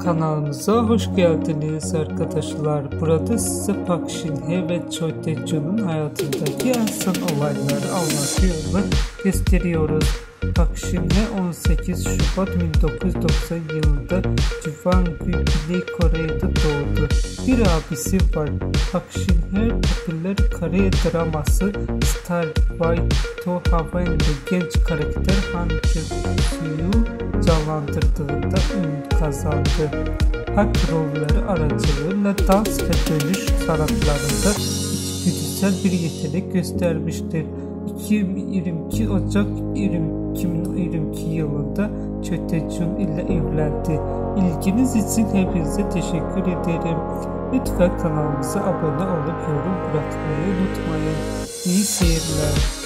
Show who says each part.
Speaker 1: Kanalımıza hoş geldiniz arkadaşlar. Burada size Park Shin-hye ve Choi Tae-jun'un hayatındaki en son olayları anlatıyor ve gösteriyoruz. Park Shin-hye 18 Şubat 1990 yılında Jiwon-gu, Güney Kore'de doğdu. Bir abisi var. Park Shin-hye popüler Kore draması Star Wide to Heaven'de genç karakter Han Kyo-soo'yu canlandırdığında ün kazandı. Park rolleri aracılığıyla dans ve dönüş sanatlarında içgüdüsel bir yetenek göstermiştir. 22 Ocak 2022 yılında Choi Tae-jun ile evlendi. İlginiz için hepinize teşekkür ederim. Lütfen kanalımıza abone olup yorum bırakmayı unutmayın. İyi seyirler.